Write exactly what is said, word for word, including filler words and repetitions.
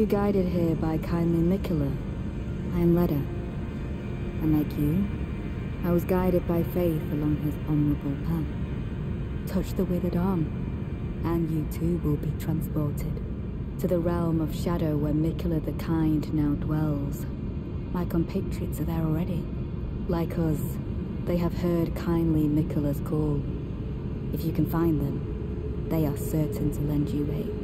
you guided here by kindly Miquella. I am Leda. And like you, I was guided by faith along his honorable path. Touch the Withered Arm, and you too will be transported to the realm of shadow where Miquella the Kind now dwells. My compatriots are there already. Like us, they have heard kindly Miquella's call. If you can find them, they are certain to lend you aid.